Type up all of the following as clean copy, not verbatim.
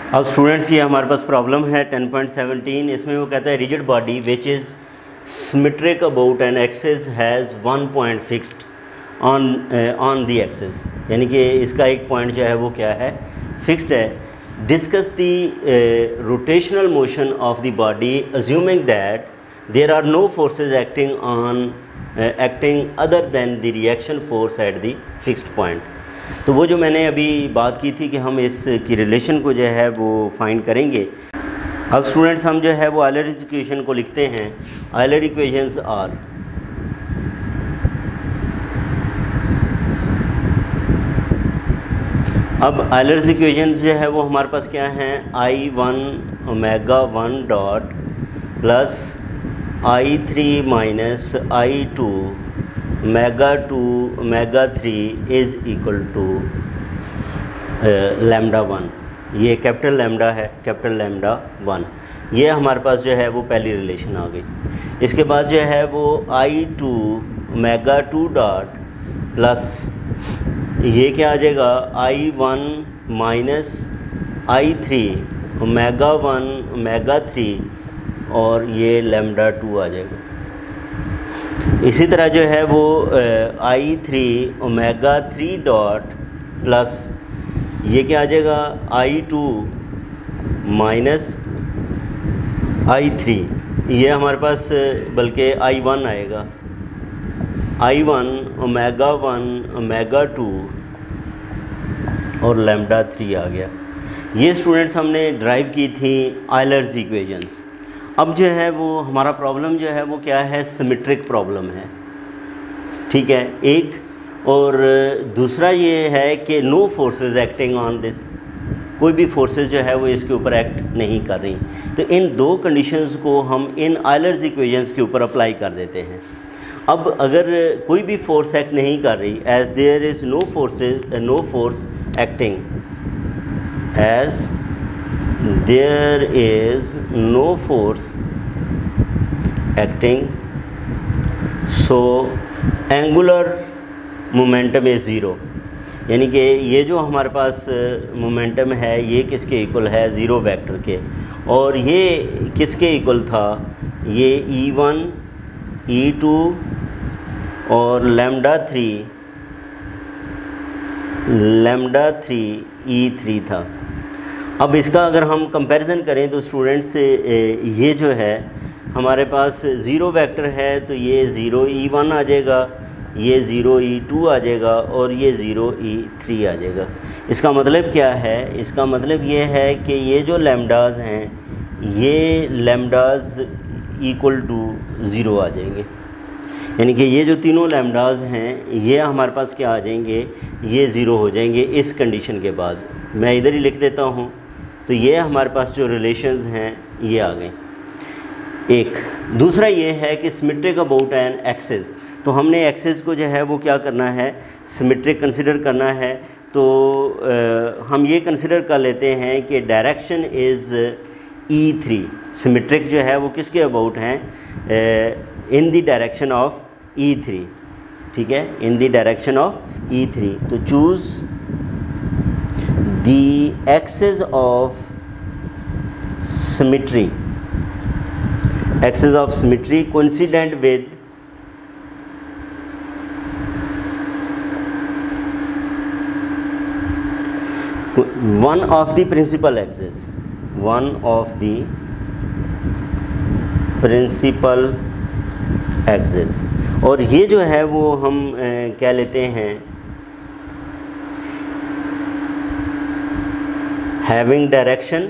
अब स्टूडेंट्स ये हमारे पास प्रॉब्लम है 10.17। इसमें वो कहता है rigid body which is symmetric about an axis has one point fixed on the axis, यानी कि इसका एक पॉइंट जो है वो क्या है, फिक्स्ड है। Discuss the rotational motion of the body assuming that there are no forces acting other than the reaction force at the fixed point. तो वो जो मैंने अभी बात की थी कि हम इसकी रिलेशन को जो है वो फाइंड करेंगे। अब स्टूडेंट्स हम जो है वो आयलर इक्वेशन को लिखते हैं। आयलर इक्वेशंस आर अब आयलर्स इक्वेशंस जो है वो हमारे पास क्या हैं, I1 omega 1 dot plus I3 minus I2 omega 2 omega 3 is equal to lambda 1। ये कैपिटल लैम्डा है, कैपिटल लैम्डा 1। ये हमारे पास जो है वो पहली रिलेशन आ गई। इसके बाद जो है वो I2 ओमेगा 2 डॉट प्लस ये क्या आ जाएगा, I1 minus I3 omega 1 omega 3 और ये लैम्डा 2 आ जाएगा। इसी तरह जो है वो I3 ओमेगा 3 डॉट प्लस ये क्या आ जाएगा, I2 माइनस I3, ये हमारे पास बल्कि I1 आएगा, I1 ओमेगा 1 ओमेगा 2 और लैम्डा 3 आ गया। ये स्टूडेंट्स हमने ड्राइव की थी आयलर्स इक्वेशंस। अब जो है वो हमारा प्रॉब्लम जो है वो क्या है, सिमेट्रिक प्रॉब्लम है, ठीक है एक। और दूसरा ये है कि no forces acting on this, कोई भी फोर्सेस जो है वो इसके ऊपर एक्ट नहीं कर रही। तो इन दो कंडीशंस को हम इन आयलर्स इक्वेशंस के ऊपर अप्लाई कर देते हैं। अब अगर कोई भी फोर्स एक्ट नहीं कर रही, as there is no force acting, as there is no force acting, so angular momentum is zero, यानी कि ये जो हमारे पास मोमेंटम है ये किसके इक्वल है, ज़ीरो वेक्टर के। और ये किसके इक्वल था, ये E1 E2 और लैम्डा 3 E3 था। अब इसका अगर हम कंपैरिजन करें तो स्टूडेंट्स से ये जो है हमारे पास ज़ीरो वेक्टर है, तो ये 0 E1 आ जाएगा, ये 0 E2 आ जाएगा और ये 0 E3 आ जाएगा। इसका मतलब क्या है, इसका मतलब ये है कि ये जो लैम्डाज हैं ये लैम्डाज इक्वल टू 0 आ जाएंगे, यानी कि ये जो तीनों लैम्डाज हैं ये हमारे पास क्या आ जाएंगे, ये 0 हो जाएंगे इस कंडीशन के बाद। मैं इधर ही लिख देता हूँ। तो ये हमारे पास जो रिलेशंस हैं ये आ गए। एक दूसरा ये है कि सिमेट्रिक अबाउट एन एक्सिस, तो हमने एक्सिस को जो है वो क्या करना है, सिमेट्रिक कंसिडर करना है। तो हम ये कंसिडर कर लेते हैं कि डायरेक्शन इज़ E3, सिमेट्रिक जो है वो किसके अबाउट हैं, in the direction of E3, ठीक है, in the direction of E3। तो choose the axis of symmetry, axis of symmetry coincident with one of the principal axis, one of the principal axis। और ये जो है वो हम क्या लेते हैं, having direction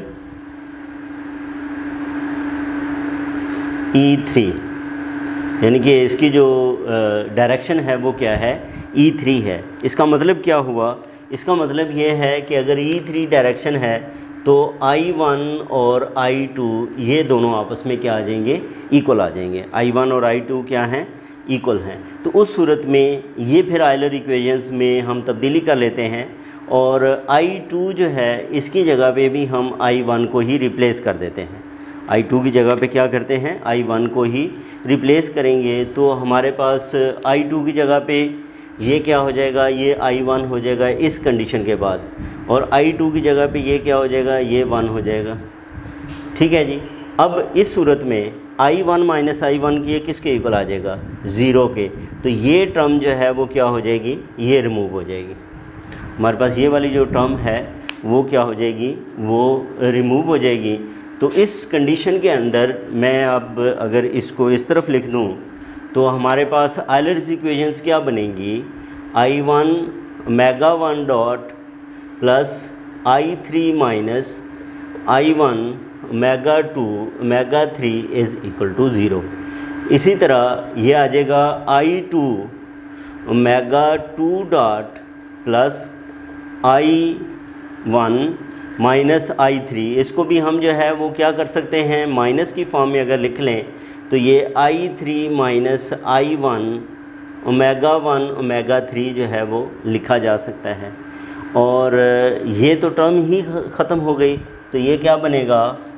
E3, यानी कि इसकी जो डायरेक्शन है वो क्या है, E3 है। इसका मतलब क्या हुआ, इसका मतलब ये है कि अगर E3 डायरेक्शन है तो I1 और I2 ये दोनों आपस में क्या आ जाएंगे, इक्वल आ जाएंगे। I1 और I2 क्या हैं, इक्वल हैं। तो उस सूरत में ये फिर आयलर इक्वेशंस में हम तब्दीली कर लेते हैं और I2 जो है इसकी जगह पे भी हम I1 को ही रिप्लेस कर देते हैं। I2 की जगह पे क्या करते हैं, I1 को ही रिप्लेस करेंगे। तो हमारे पास I2 की जगह पे ये क्या हो जाएगा, ये I1 हो जाएगा इस कंडीशन के बाद, और I2 की जगह पे ये क्या हो जाएगा, ये 1 हो जाएगा। ठीक है जी। अब इस सूरत में I1 माइनस I1 की ये किसके इक्वल आ जाएगा, 0 के। तो ये टर्म जो है वो क्या हो जाएगी, ये रिमूव हो जाएगी। हमारे पास ये वाली जो टर्म है वो क्या हो जाएगी, वो रिमूव हो जाएगी। तो इस कंडीशन के अंदर मैं अब अगर इसको इस तरफ लिख दूँ तो हमारे पास आयलर्स इक्वेशंस क्या बनेंगी, I1 omega 1 dot plus I3 minus I1 omega 2 omega 3 is equal to 0। इसी तरह ये आ जाएगा I2 mega 2 dot plus I1 minus I3। इसको भी हम जो है वो क्या कर सकते हैं, माइनस की फॉर्म में अगर लिख लें तो ये I3 minus I1 omega 1 omega 3 जो है वो लिखा जा सकता है। और ये तो टर्म ही ख़त्म हो गई, तो ये क्या बनेगा,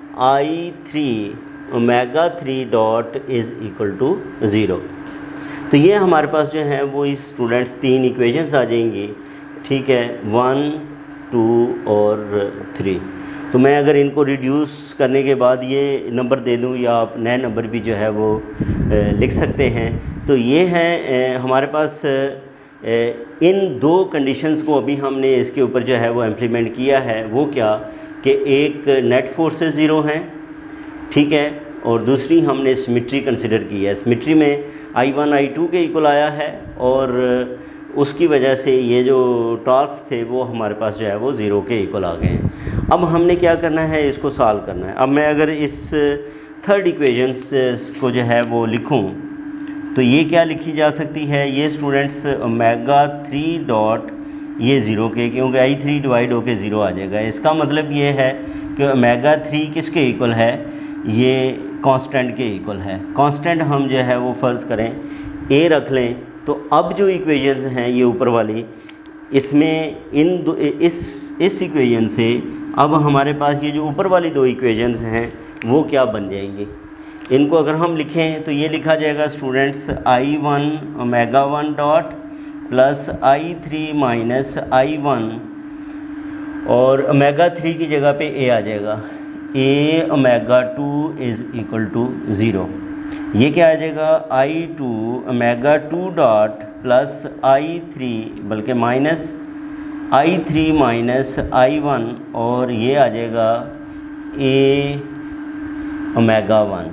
I3 omega 3 dot is equal to 0। तो ये हमारे पास जो है वो इस स्टूडेंट्स 3 इक्वेशंस आ जाएंगी। ठीक है, 1, 2 और 3। तो मैं अगर इनको रिड्यूस करने के बाद ये नंबर दे दूं, या आप नए नंबर भी जो है वो लिख सकते हैं। तो ये है हमारे पास इन 2 कंडीशंस को अभी हमने इसके ऊपर जो है वो इम्प्लीमेंट किया है। वो क्या कि एक नेट फोर्सेस 0 हैं, ठीक है, और दूसरी हमने सिमेट्री कंसिडर की है। सिमेट्री में I1 I2 के इक्वल आया है, और उसकी वजह से ये जो टॉर्क्स थे वो हमारे पास जो है वो 0 के इक्वल आ गए हैं। अब हमने क्या करना है, इसको सॉल्व करना है। अब मैं अगर इस थर्ड इक्वेशंस को जो है वो लिखूं तो ये क्या लिखी जा सकती है, ये स्टूडेंट्स ओमेगा 3 डॉट ये 0 के, क्योंकि I3 डिवाइड होके 0 आ जाएगा। इसका मतलब ये है कि ओमेगा 3 किसके इक्वल है, ये कांस्टेंट के इक्वल है। कांस्टेंट हम जो है वो फ़र्ज़ करें A रख लें, तो अब जो इक्वेशंस हैं ये ऊपर वाली, इसमें इस इक्वेशन से अब हमारे पास ये जो ऊपर वाली 2 इक्वेशंस हैं वो क्या बन जाएंगी। इनको अगर हम लिखें तो ये लिखा जाएगा students I1 omega 1 dot plus I3 minus I1, और ओमेगा 3 की जगह पे A आ जाएगा, A omega 2 is equal to 0। ये क्या आ जाएगा, I2 omega 2 dot plus I3 बल्कि माइनस I3 माइनस I1, और ये आ जाएगा A ओमेगा 1।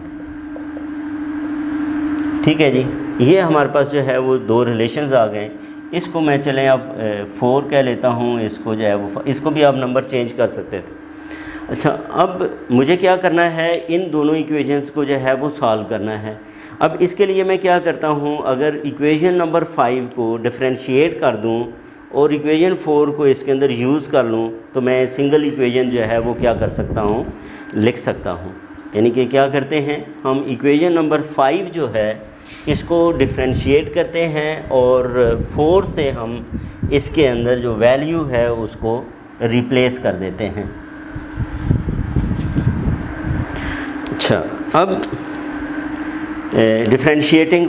ठीक है जी। ये हमारे पास जो है वो 2 रिलेशंस आ गए। इसको मैं चलें अब 4 कह लेता हूँ, इसको जो है वो, इसको भी आप नंबर चेंज कर सकते थे। अच्छा, अब मुझे क्या करना है, इन दोनों इक्वेशंस को जो है वो सॉल्व करना है। अब इसके लिए मैं क्या करता हूँ, अगर इक्वेशन नंबर 5 को डिफरेंशिएट कर दूँ और इक्वेशन 4 को इसके अंदर यूज़ कर लूँ, तो मैं सिंगल इक्वेशन जो है वो क्या कर सकता हूँ, लिख सकता हूँ। यानी कि क्या करते हैं, हम इक्वेशन नंबर 5 जो है इसको डिफरेंशिएट करते हैं, और 4 से हम इसके अंदर जो वैल्यू है उसको रिप्लेस कर देते हैं। अच्छा, अब differentiating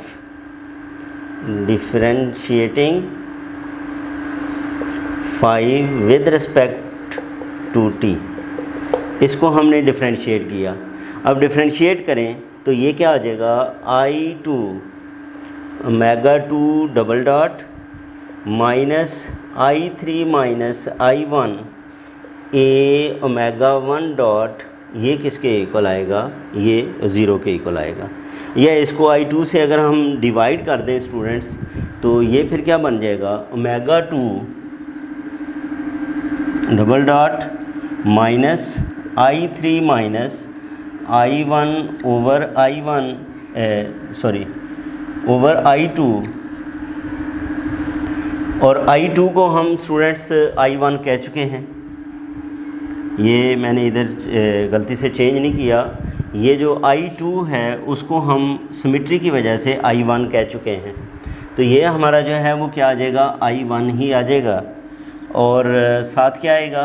5 with respect to t, इसको हमने डिफरेंशिएट किया। अब डिफरेंशिएट करें तो ये क्या आ जाएगा, I2 omega 2 double dot minus I3 minus I1 A omega 1 dot, ये किसके इक्वल आएगा, ये 0 के इक्वल आएगा। या इसको I2 से अगर हम डिवाइड कर दें स्टूडेंट्स, तो ये फिर क्या बन जाएगा, omega 2 double dot minus I3 minus I1 over over I2, और I2 को हम स्टूडेंट्स I1 कह चुके हैं। ये मैंने इधर गलती से चेंज नहीं किया। ये जो I2 है उसको हम सिमेट्री की वजह से I1 कह चुके हैं। तो ये हमारा जो है वो क्या आ जाएगा, I1 ही आ जाएगा, और साथ क्या आएगा,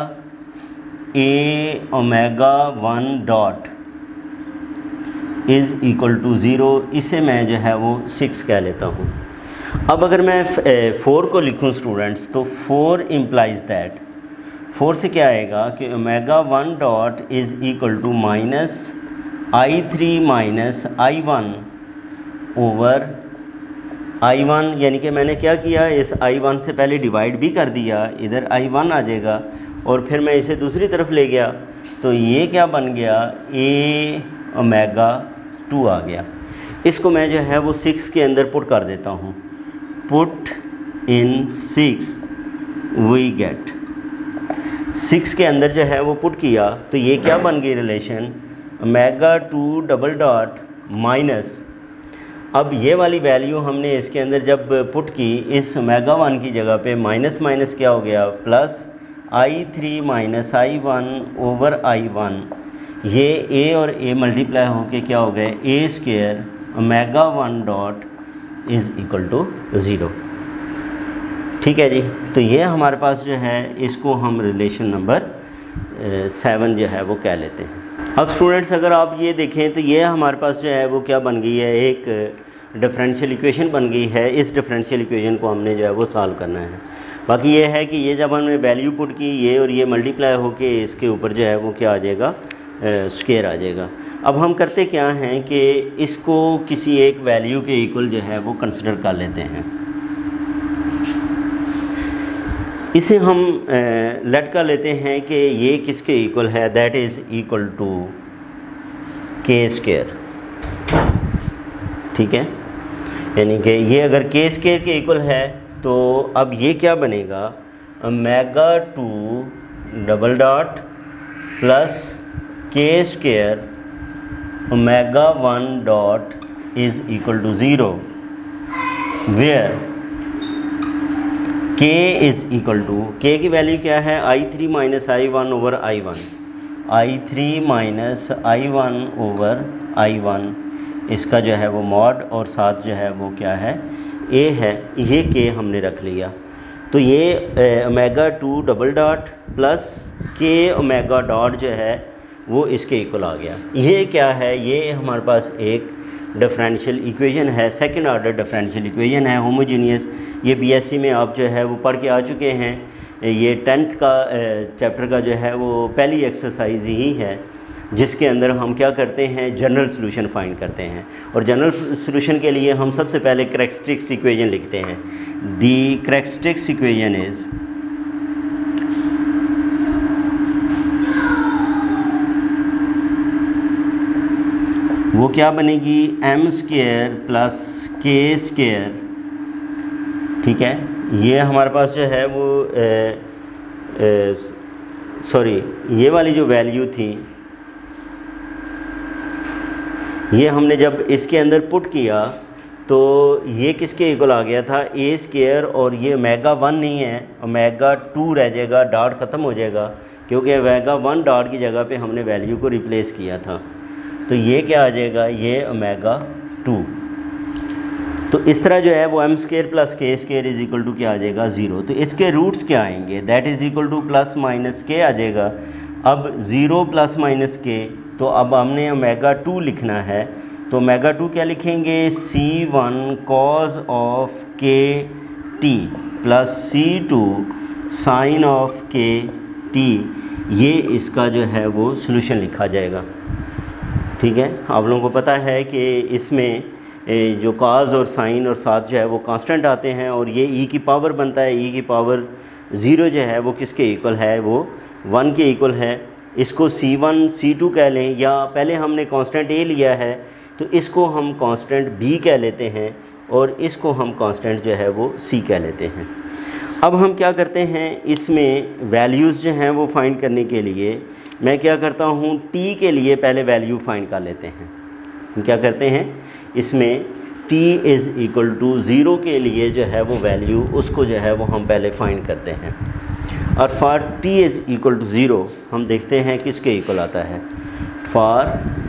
A omega 1 dot is equal to 0। इसे मैं जो है वो 6 कह लेता हूँ। अब अगर मैं 4 को लिखूं स्टूडेंट्स, तो 4 इम्प्लाइज दैट, 4 से क्या आएगा कि omega 1 dot is equal to minus I3 minus I1 over I1, यानी कि मैंने क्या किया, इस I1 से पहले डिवाइड भी कर दिया, इधर I1 आ जाएगा और फिर मैं इसे दूसरी तरफ ले गया तो ये क्या बन गया, A ओमेगा 2 आ गया। इसको मैं जो है वो 6 के अंदर पुट कर देता हूँ, पुट इन 6 वी गेट, 6 के अंदर जो है वो पुट किया तो ये क्या बन गई relation, omega 2 double dot minus, अब ये वाली वैल्यू हमने इसके अंदर जब पुट की, इस ओमेगा 1 की जगह पे माइनस माइनस क्या हो गया, plus I3 minus I1 over I1, ये A और A मल्टीप्लाई होके क्या हो गए, A square omega 1 dot is equal to 0। ठीक है जी, तो ये हमारे पास जो है इसको हम रिलेशन नंबर 7 जो है वो कह लेते हैं। अब स्टूडेंट्स अगर आप ये देखें तो ये हमारे पास जो है वो क्या बन गई है, एक डिफरेंशियल इक्वेशन बन गई है। इस डिफरेंशियल इक्वेशन को हमने जो है वो सॉल्व करना है। बाकी ये है कि ये जब हमने वैल्यू पुट की, ये और ये मल्टीप्लाई होके इसके ऊपर जो है वो क्या आ जाएगा, स्क्वायर आ जाएगा। अब हम करते क्या हैं कि इसको किसी एक वैल्यू के इक्वल जो है वो कंसिडर कर लेते हैं। इसे हम लेट कर लेते हैं कि ये किसके इक्वल है, that is equal to k square. ठीक है, यानी कि ये अगर के स्क्वायर के इक्वल है तो अब ये क्या बनेगा, omega 2 double dot plus k square omega 1 dot is equal to 0, where k is equal to, k की वैल्यू क्या है, I3 minus I1 over I1, I3 minus I1 over I1, इसका जो है वो मॉड और साथ जो है वो क्या है, a है, ये k हमने रख लिया। तो ये omega 2 double dot plus k omega dot जो है वो इसके इक्वल आ गया। ये क्या है, ये हमारे पास एक डिफरेंशियल इक्वेशन है, सेकंड ऑर्डर डिफरेंशियल इक्वेशन है, होमोजीनियस। ये बीएससी में आप जो है वो पढ़ के आ चुके हैं। ये 10th का चैप्टर का जो है वो पहली एक्सरसाइज ही है जिसके अंदर हम क्या करते हैं, जनरल सॉल्यूशन फाइंड करते हैं। और जनरल सॉल्यूशन के लिए हम सबसे पहले कैरेक्टरिस्टिक्स इक्वेशन लिखते हैं। दी कैरेक्टरिस्टिक्स इक्वेशन इज़ वो क्या बनेगी, m square plus k square. ठीक है, ये हमारे पास जो है वो सॉरी, ये वाली जो वैल्यू थी ये हमने जब इसके अंदर पुट किया तो ये किसके इक्वल आ गया था, a स्क्वायर, और ये ओमेगा 1 नहीं है, ओमेगा 2 रह जाएगा, डॉट ख़त्म हो जाएगा क्योंकि ओमेगा 1 डॉट की जगह पे हमने वैल्यू को रिप्लेस किया था। तो ये क्या आ जाएगा, ये ओमेगा 2। तो इस तरह जो है वो m square plus k square is equal to क्या आ जाएगा, 0। तो इसके रूट्स क्या आएंगे, that is equal to plus minus k आ जाएगा। अब 0 प्लस माइनस के, तो अब हमने ओमेगा 2 लिखना है, तो ओमेगा 2 क्या लिखेंगे, C1 cos of k t plus C2 sine of k t, ये इसका जो है वो सॉल्यूशन लिखा जाएगा। ठीक है, आप लोगों को पता है कि इसमें जो काज और साइन और साथ जो है वो कांस्टेंट आते हैं और ये ई की पावर बनता है। ई की पावर 0 जो है वो किसके इक्वल है, वो 1 के इक्वल है। इसको C1 C2 कह लें, या पहले हमने कांस्टेंट A लिया है तो इसको हम कांस्टेंट B कह लेते हैं और इसको हम कांस्टेंट जो है वो C कह लेते हैं। अब हम क्या करते हैं, इसमें वैल्यूज़ जो हैं वो फाइंड करने के लिए मैं क्या करता हूँ, t के लिए पहले वैल्यू फाइंड कर लेते हैं। हम क्या करते हैं, इसमें t इज़ इक्वल टू 0 के लिए जो है वो वैल्यू, उसको जो है वो हम पहले फाइंड करते हैं। और for t is equal to 0 हम देखते हैं किसके इक्वल आता है, for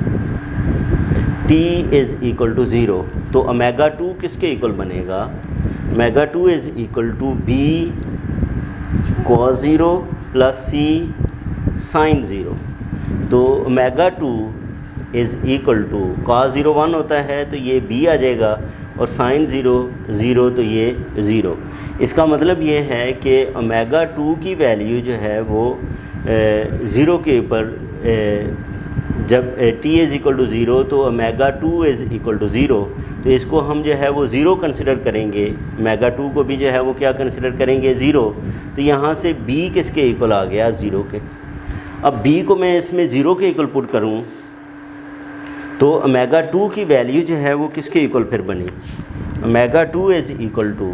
t is equal to 0 तो ओमेगा 2 किसके इक्वल बनेगा, omega 2 is equal to b cos 0 plus c sine 0। तो omega 2 is equal to cos 0 1 होता है तो ये b आ जाएगा और साइन 0 0 तो ये 0। इसका मतलब ये है कि ओमेगा 2 की वैल्यू जो है वो 0 के ऊपर जब t इज़ इक्वल टू 0 तो ओमेगा 2 इज़ इक्वल टू 0, तो इसको हम जो है वो 0 कंसिडर करेंगे। ओमेगा 2 को भी जो है वो क्या कंसिडर करेंगे 0। तो यहाँ से b किसके इक्वल आ गया 0 के। अब b को मैं इसमें 0 के इक्वल पुट करूँ तो ओमेगा 2 की वैल्यू जो है वो किसके इक्वल फिर बनी, omega 2 is equal to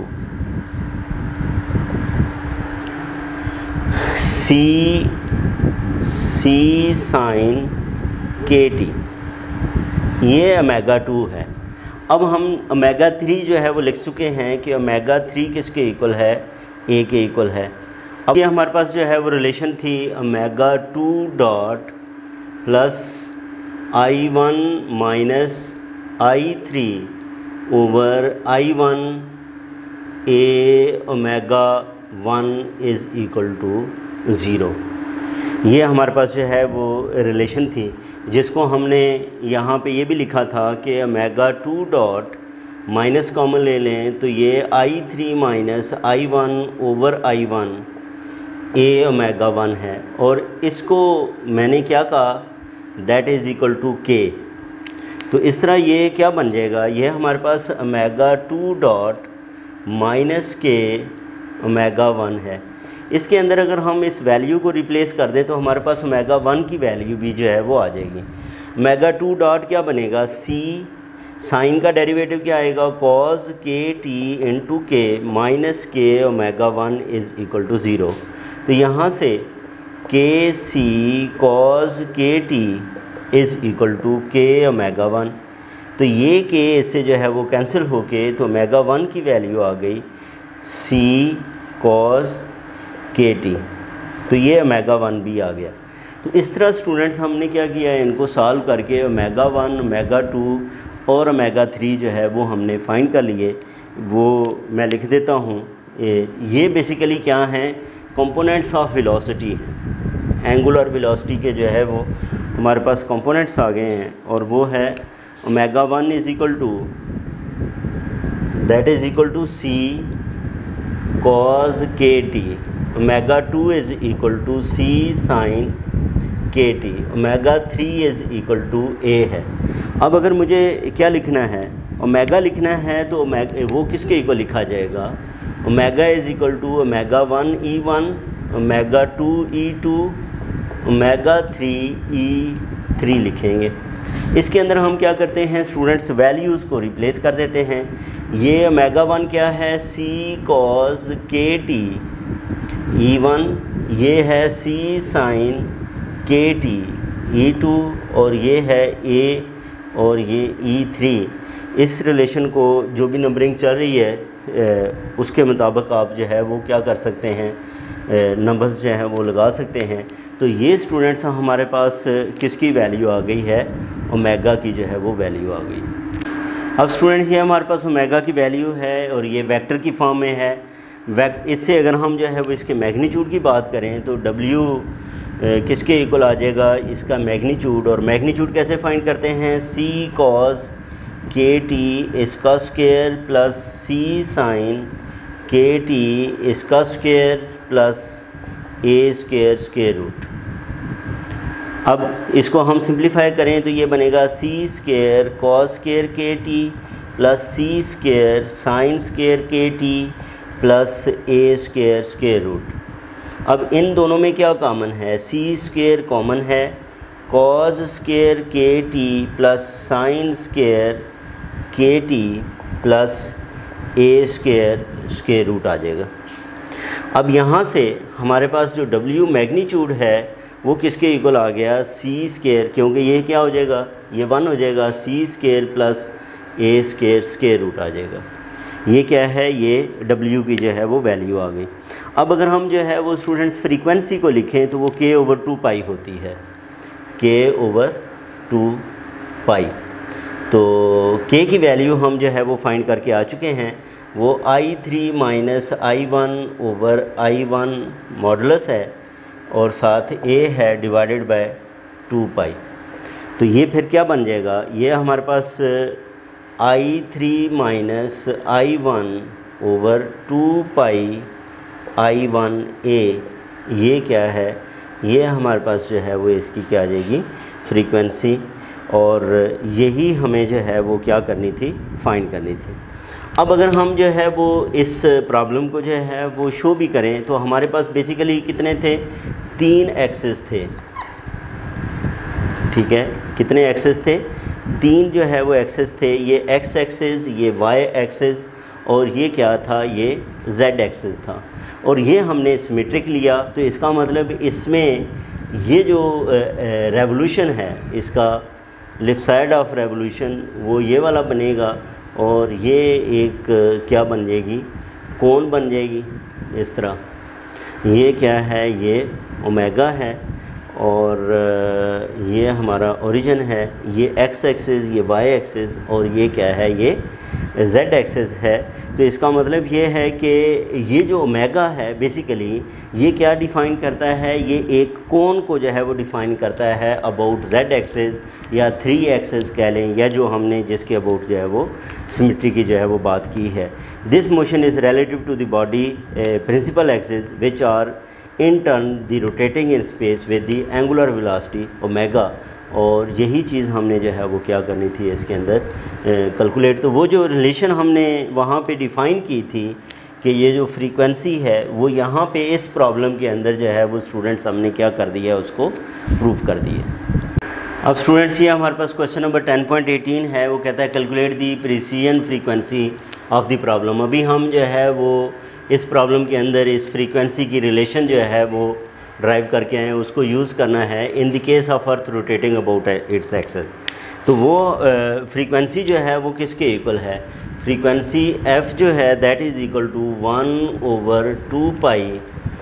c sine kt, ये ओमेगा 2 है। अब हम ओमेगा 3 जो है वो लिख चुके हैं कि ओमेगा 3 किसके इक्वल है, a के इक्वल है। अब ये हमारे पास जो है वो रिलेशन थी omega 2 dot plus I1 minus I3 over I1 a omega 1 is equal to 0। ये हमारे पास जो है वो रिलेशन थी, जिसको हमने यहाँ पे ये भी लिखा था कि ओमेगा 2 डॉट माइनस कॉमन ले लें तो ये I3 minus I1 over I1 a omega 1 है, और इसको मैंने क्या कहा, that is equal to k। तो इस तरह ये क्या बन जाएगा, ये हमारे पास omega 2 dot minus k omega 1 है। इसके अंदर अगर हम इस वैल्यू को रिप्लेस कर दें तो हमारे पास ओमेगा 1 की वैल्यू भी जो है वो आ जाएगी। ओमेगा 2 डॉट क्या बनेगा, c साइन का डेरिवेटिव क्या आएगा, cos k t into k minus k omega 1 is equal to 0। तो यहाँ से k c cos k t is equal to k omega 1। तो ये के इससे जो है वो कैंसिल होके तो ओमेगा 1 की वैल्यू आ गई सी कॉस के टी, तो ये ओमेगा 1 भी आ गया। तो इस तरह स्टूडेंट्स हमने क्या किया, इनको सॉल्व करके ओमेगा 1 ओमेगा 2 और ओमेगा 3 जो है वो हमने फाइंड कर लिए। वो मैं लिख देता हूँ, ये बेसिकली क्या हैं, कंपोनेंट्स ऑफ वेलोसिटी हैं। एंगुलर वेलोसिटी के जो है वो हमारे पास कंपोनेंट्स आ गए हैं, और वो है omega 1 is equal to that is equal to c cos k t, omega 2 is equal to c sine k t, omega 3 is equal to a है। अब अगर मुझे क्या लिखना है, ओमेगा लिखना है तो वो किसके इक्वल लिखा जाएगा, omega is equal to omega 1 E1 omega 2 E2 omega 3 E3 लिखेंगे। इसके अंदर हम क्या करते हैं स्टूडेंट्स, वैल्यूज़ को रिप्लेस कर देते हैं। ये ओमेगा 1 क्या है, सी कॉस के टी E1, ये है सी साइन के टी E2, और ये है A और ये E3। इस रिलेशन को जो भी नंबरिंग चल रही है उसके मुताबिक आप जो है वो क्या कर सकते हैं, नंबर्स जो हैं वो लगा सकते हैं। तो ये स्टूडेंट्स हमारे पास किसकी वैल्यू आ गई है, ओमेगा की जो है वो वैल्यू आ गई। अब स्टूडेंट्स ये हमारे पास ओमेगा की वैल्यू है और ये वेक्टर की फॉर्म में है। इससे अगर हम जो है वो इसके मैग्नीट्यूड की बात करें तो W किसके इक्वल आ जाएगा, इसका मैग्नीट्यूड। और मैग्नीट्यूड कैसे फाइंड करते हैं, C cos के टी इसका square plus C sine k t इसका square plus A square square root. अब इसको हम सिंप्लीफाई करें तो ये बनेगा C square cos square k t plus C square sine square k t plus A square square root. अब इन दोनों में क्या कॉमन है, C स्क्वायर कॉमन है, cos square k t plus sine square k t plus A square square root आ जाएगा। अब यहाँ से हमारे पास जो W मैग्नीट्यूड है वो किसके इक्वल आ गया, C स्क्वायर, क्योंकि ये क्या हो जाएगा, ये 1 हो जाएगा, C square plus A square square root आ जाएगा। ये क्या है, ये W की जो है वो वैल्यू आ गई। अब अगर हम जो है वो स्टूडेंट्स फ्रीक्वेंसी को लिखें तो वो K ओवर 2 पाई होती है, K ओवर 2 पाई। तो K की वैल्यू हम जो है वो फाइंड करके आ चुके हैं, वो I3 minus I1 over I1 modulus है और साथ A है डिवाइडेड बाय 2 पाई। तो ये फिर क्या बन जाएगा, ये हमारे पास I3 माइनस I1 ओवर 2 पाई I1A, ये क्या है, ये हमारे पास जो है वो इसकी क्या आ जाएगी फ्रीक्वेंसी, और यही हमें जो है वो क्या करनी थी, फाइंड करनी थी। अब अगर हम जो है वो इस प्रॉब्लम को जो है वो शो भी करें तो हमारे पास बेसिकली कितने थे, 3 एक्सेस थे, ठीक है, कितने एक्सेस थे, 3 जो है वो एक्सेस थे, ये एक्स एक्सेस, ये वाई एक्सेस, और ये क्या था, ये जेड एक्सेस था, और ये हमने सिमेट्रिक लिया। तो इसका मतलब इसमें ये जो रेवोल्यूशन है, इसका लेफ्ट साइड ऑफ रेवोल्यूशन वो ये वाला बनेगा, और ये एक क्या बन जाएगी, कोण बन जाएगी इस तरह। ये क्या है, ये ओमेगा है, और ये हमारा ओरिजिन है, ये एक्स एक्सिस, ये वाई एक्सिस, और ये क्या है, ये जेड एक्सिस है। तो इसका मतलब ये है कि ये जो ओमेगा है बेसिकली ये क्या डिफ़ाइन करता है, ये एक कोण को जो है वो डिफ़ाइन करता है अबाउट जेड एक्सिस या 3 एक्सिस कह लें, या जो हमने जिसके अबाउट जो है वो सिमेट्री की जो है वो बात की है। This motion is relative to the body principal axis which are in turn the rotating in space with the angular velocity omega, और यही चीज़ हमने जो है वो क्या करनी थी इसके अंदर कैलकुलेट। तो वो जो रिलेशन हमने वहाँ पे डिफ़ाइन की थी कि ये जो फ्रीक्वेंसी है वो यहाँ पे इस प्रॉब्लम के अंदर जो है वो स्टूडेंट्स हमने क्या कर दिया, उसको प्रूव कर दिया। अब स्टूडेंट्स ये हमारे पास क्वेश्चन नंबर 10.18 है, वो कहता है calculate the precession frequency of the problem. अभी हम जो है वो इस प्रॉब्लम के अंदर इस फ्रीक्वेंसी की रिलेशन जो है वो ड्राइव करके आए, उसको यूज़ करना है in the case of earth rotating about its axis. तो वो फ्रीक्वेंसी जो है वो किसके इक्वल है, फ्रीक्वेंसी f जो है that is equal to 1 over 2 pi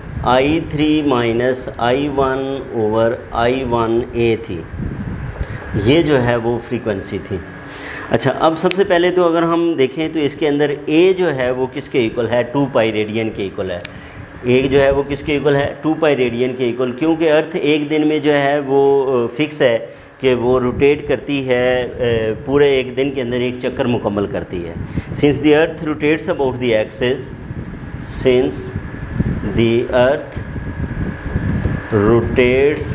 I3 minus I1 over I1A थी, ये जो है वो फ्रीक्वेंसी थी। अच्छा, अब सबसे पहले तो अगर हम देखें तो इसके अंदर a जो है वो किसके इक्वल है, 2 पाई रेडियन के इक्वल है। एक जो है वो किसके इक्वल है, 2 पाई रेडियन के इक्वल, क्योंकि अर्थ एक दिन में जो है वो फिक्स है कि वो रोटेट करती है, पूरे एक दिन के अंदर एक चक्कर मुकम्मल करती है। Since the earth rotates about the axis, since the earth rotates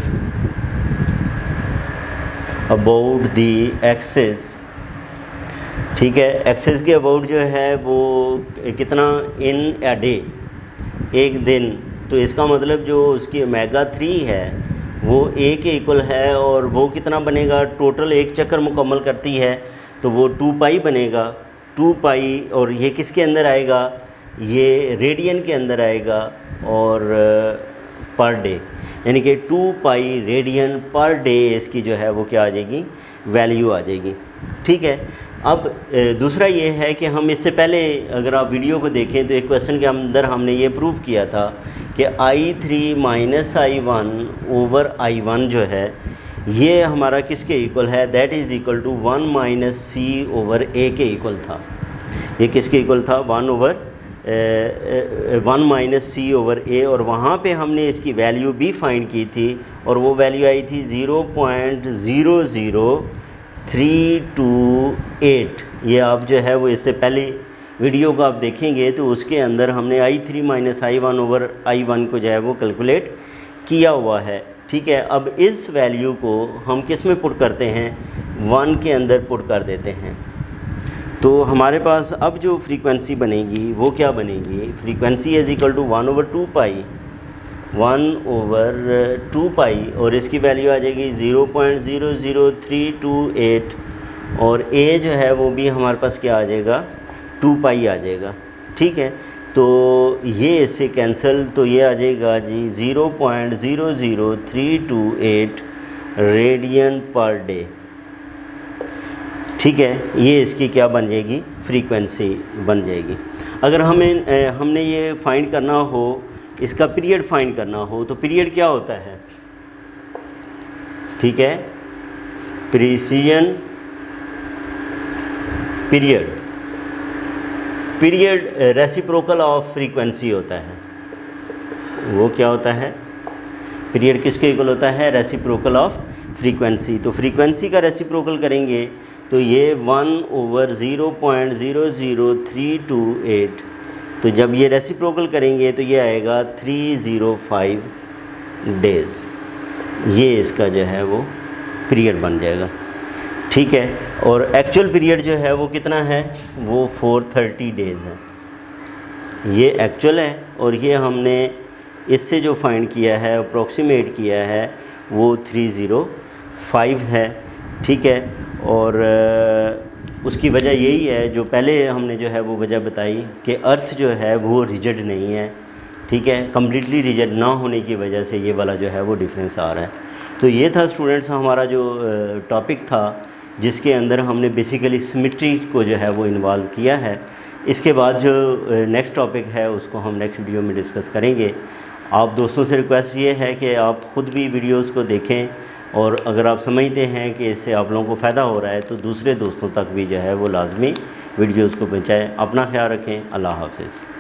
about the axis, ठीक है, एक्सिस के अबाउट जो है वो कितना, इन अ डे, एक दिन। तो इसका मतलब जो उसकी ओमेगा 3 है वो a के इक्वल है, और वो कितना बनेगा, टोटल एक चक्कर मुकम्मल करती है तो वो 2 पाई बनेगा, 2 पाई, और ये किसके अंदर आएगा, ये रेडियन के अंदर आएगा, और पर डे, यानी कि 2 पाई रेडियन पर डे इसकी जो है वो क्या आ जाएगी, वैल्यू आ जाएगी, ठीक है। अब दूसरा ये है कि हम इससे पहले अगर आप वीडियो को देखें तो एक क्वेश्चन के अंदर हमने ये प्रूव किया था कि I3 minus I1 over I1 जो है ये हमारा किसके इक्वल है, that is equal to 1 minus C over A के इक्वल था। ये किसके इक्वल था, 1 माइनस C ओवर A, और वहाँ पे हमने इसकी वैल्यू भी फाइंड की थी, और वो वैल्यू आई थी 0.00328। ये आप जो है वो इससे पहले वीडियो को आप देखेंगे तो उसके अंदर हमने I3 minus I1 over I1 को जो है वो कैलकुलेट किया हुआ है, ठीक है। अब इस वैल्यू को हम किस में पुट करते हैं, 1 के अंदर पुट कर देते हैं, तो हमारे पास अब जो फ्रीक्वेंसी बनेगी वो क्या बनेगी, frequency is equal to 1 over 2 pi, 1 over 2 pi, और इसकी वैल्यू आ जाएगी 0.00328, और a जो है वो भी हमारे पास क्या आ जाएगा, 2 पाई आ जाएगा, ठीक है। तो ये इससे कैंसिल, तो ये आ जाएगा जी 0.00328 रेडियन पर डे, ठीक है। ये इसकी क्या बन जाएगी, फ्रीक्वेंसी बन जाएगी। अगर हमने ये फाइंड करना हो, इसका पीरियड फाइंड करना हो, तो पीरियड क्या होता है, ठीक है, precession period reciprocal of frequency होता है। वो क्या होता है, पीरियड किसके इक्वल होता है, रेसिप्रोकल ऑफ फ्रीक्वेंसी। तो फ्रीक्वेंसी का रेसिप्रोकल करेंगे तो ये 1/0.00328, तो जब ये रेसिप्रोकल करेंगे तो ये आएगा 305 डेज़। ये इसका जो है वो पीरियड बन जाएगा, ठीक है। और एक्चुअल पीरियड जो है वो कितना है, वो 430 डेज़ है। ये एक्चुअल है और ये हमने इससे जो फाइंड किया है, अप्रोक्सीमेट किया है, वो 305 है, ठीक है। और उसकी वजह यही है जो पहले हमने जो है वो वजह बताई कि अर्थ जो है वो रिजिड नहीं है, ठीक है। कम्प्लीटली रिजिड ना होने की वजह से ये वाला जो है वो डिफरेंस आ रहा है। तो ये था स्टूडेंट्स हमारा जो टॉपिक था, जिसके अंदर हमने बेसिकली सिमेट्री को जो है वो इन्वॉल्व किया है। इसके बाद जो नेक्स्ट टॉपिक है उसको हम नेक्स्ट वीडियो में डिस्कस करेंगे। आप दोस्तों से रिक्वेस्ट ये है कि आप ख़ुद भी वीडियोस को देखें, और अगर आप समझते हैं कि इससे आप लोगों को फ़ायदा हो रहा है तो दूसरे दोस्तों तक भी जो है वो लाजमी वीडियोस को पहुँचाएँ। अपना ख्याल रखें। अल्लाह हाफ़िज़।